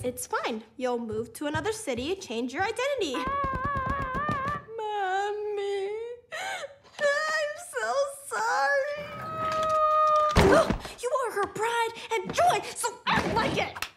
It's fine. You'll move to another city, change your identity. Mommy, I'm so sorry. You are her pride and joy, so act like it.